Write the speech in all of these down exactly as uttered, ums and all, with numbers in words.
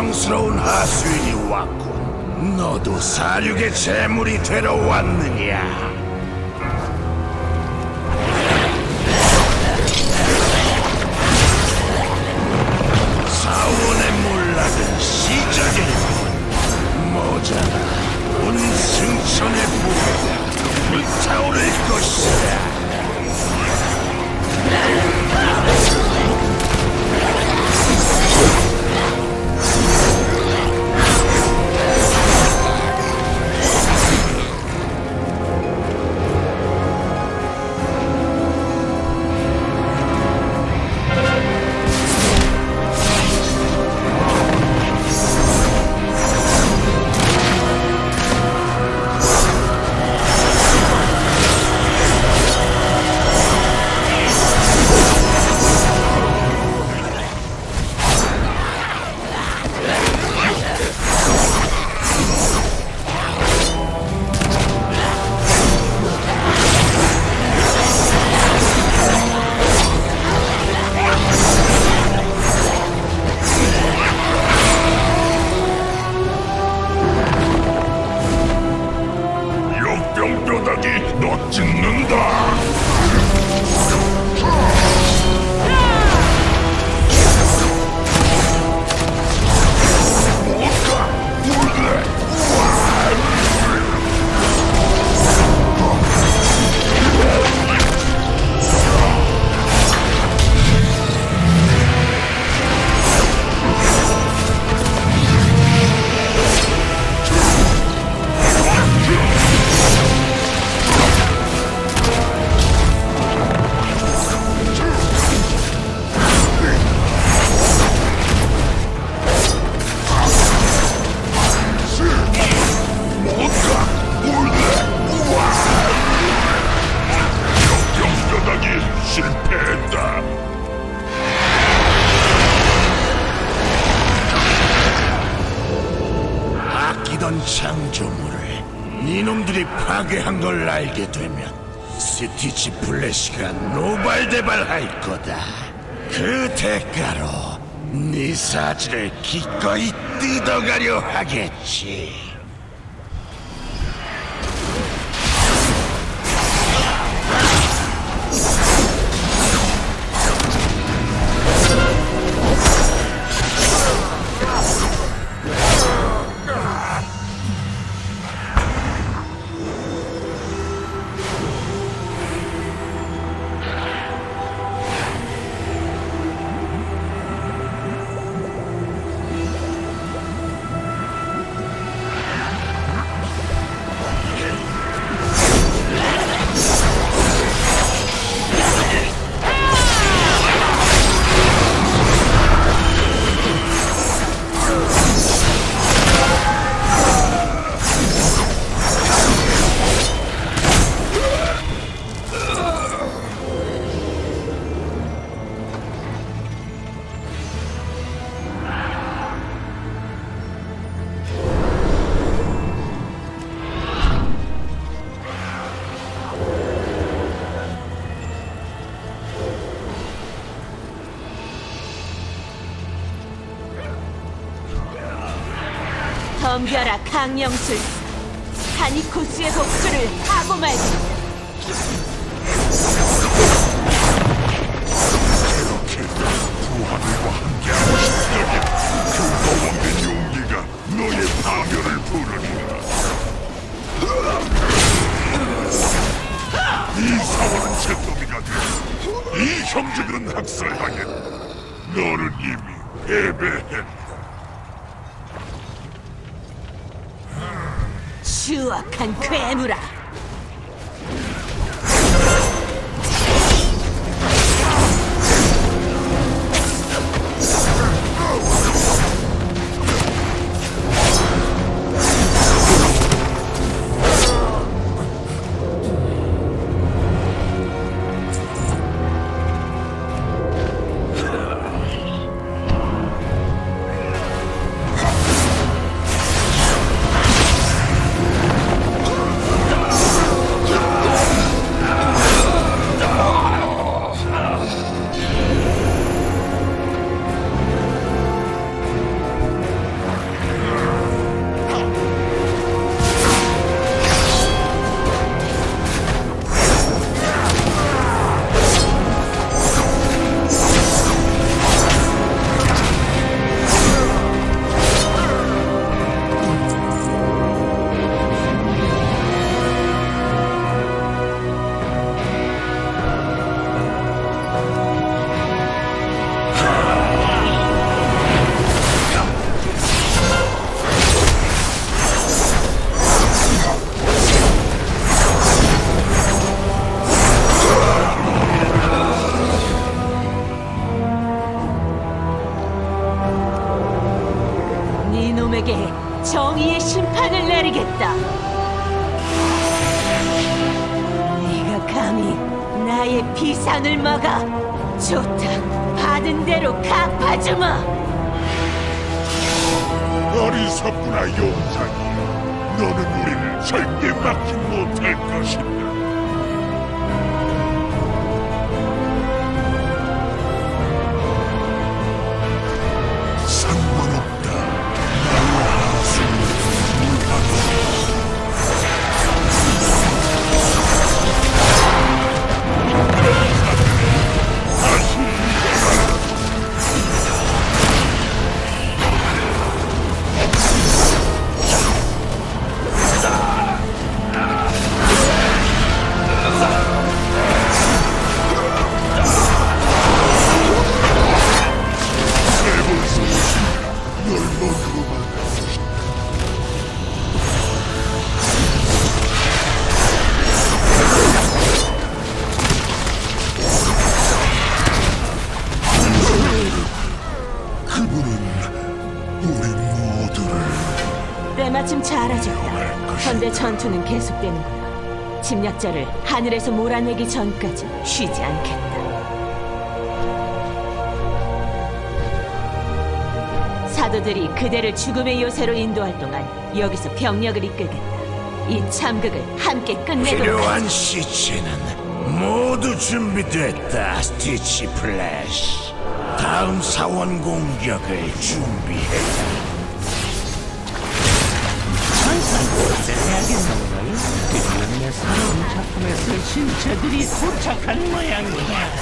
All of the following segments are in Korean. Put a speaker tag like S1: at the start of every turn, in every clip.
S1: 영광스러운 하수인이 왔군. 너도 사륙의 재물이 되러 왔느냐? 사원의 몰락은 시작이군. 모자라 온 승천의 부가 불타오를 것이다. 창조물을 이놈들이 파괴한 걸 알게 되면 스티치 플래시가 노발대발할 거다. 그 대가로 네 사지를 기꺼이 뜯어가려 하겠지.
S2: 덤벼라 강령술, 다니코스의 복수를 하고 말지.
S3: 그렇게 부하들과 함께하고 싶다면 그 거왕된 용기가 너의 파멸을 부르리라. 이 사원은 잿더미가 되어 이 형제들은 학살당했다. 너는 이미 패배했다.
S2: 추악한 괴물아! 너희의 심판을 내리겠다. 네가 감히 나의 비상을 막아. 좋다. 받은 대로 갚아주마.
S3: 어리석구나 용장이. 너는 우리를 절대 막지 못할 것이다. 상관없다. 나의 하수를
S2: 때마침 잘하셨다. 현대 전투는 계속되는구나. 침략자를 하늘에서 몰아내기 전까지 쉬지 않겠다. 사도들이 그대를 죽음의 요새로 인도할 동안 여기서 병력을 이끌겠다. 이 참극을 함께 끝내도록
S1: 필요한
S2: 하자.
S1: 시체는 모두 준비됐다, 스티치 플래시. 다음 사원 공격을 준비해라.
S4: 해야겠는걸? 드디어 내 새로운 작품에 쓸 신체들이 도착한 모양이야.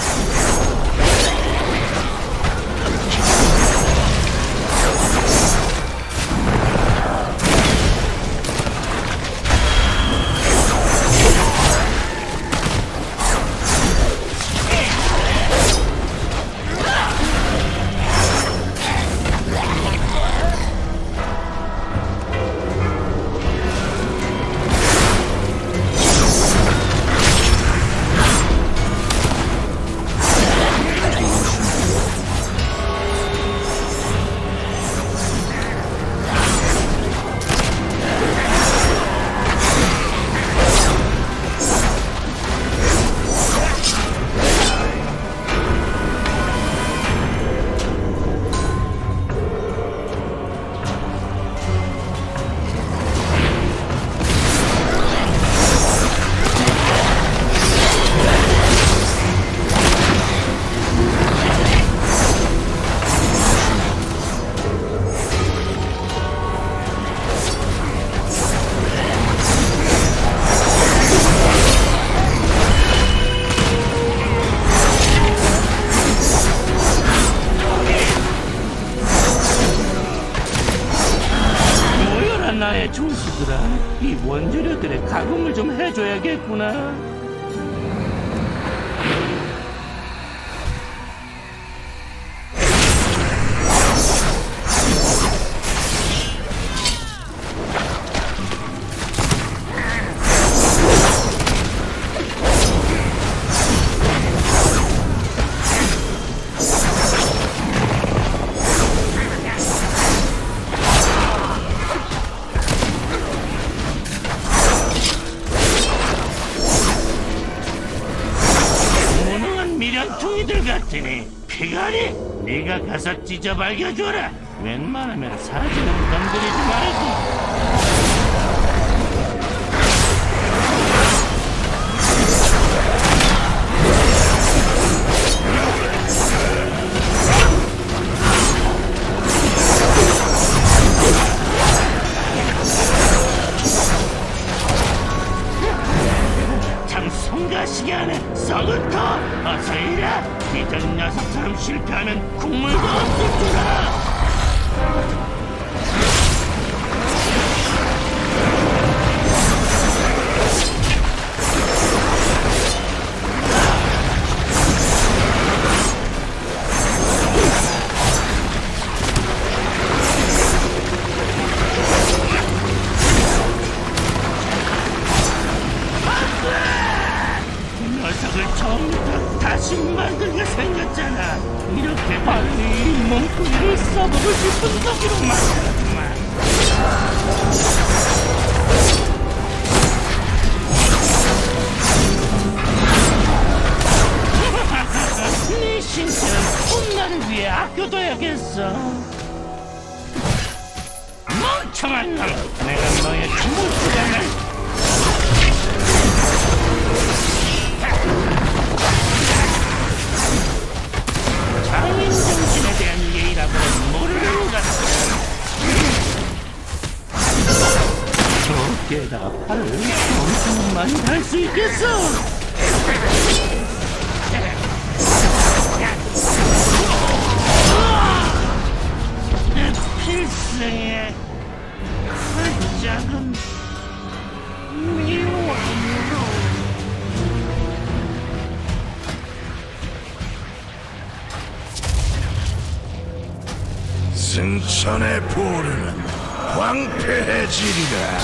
S4: 나의 조수들아, 이 원재료들의 가공을 좀 해줘야겠구나. 미련퉁이들 같으니 피가리, 네가 가서 찢어 발겨줘라. 웬만하면 사지는 건드리지 말고. 시간에 썩은 터 어서 이라. 이전 녀석처럼 실패하면 국물도 없을 줄아. 처음부터 다시 만들게 생겼잖아. 이렇게 빨리 몸뚱이를 써보고 싶은 거기로 만들었구만. 게다가 팔을 엄청 많이 달 수 있겠어. 필승의 그 작은 미완으로.
S1: 승천의 보루는 황폐해지리라.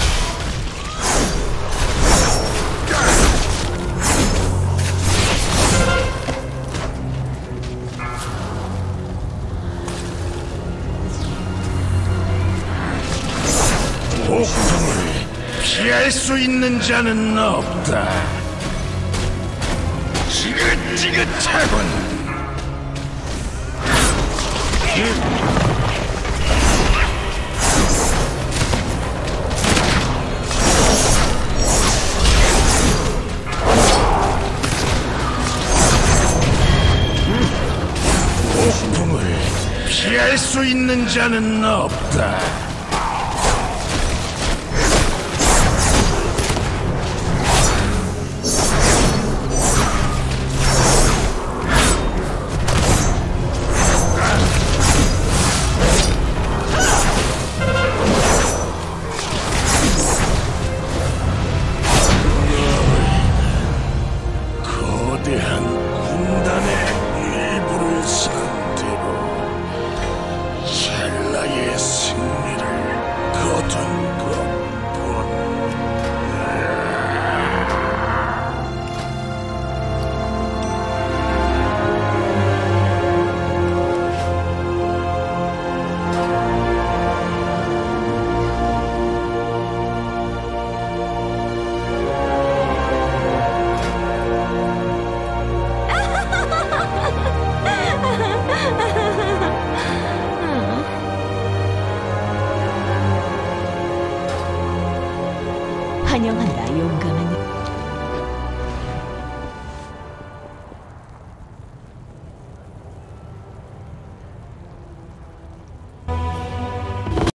S1: 폭풍을 피할 수 있는 자는 없다. 지긋지긋하군. 폭풍을 피할 수 있는 자는 없다. 거대한 군단의 일부를 상대로 찰나의 승리를 거둔 것뿐.
S2: 환영한다, 용감한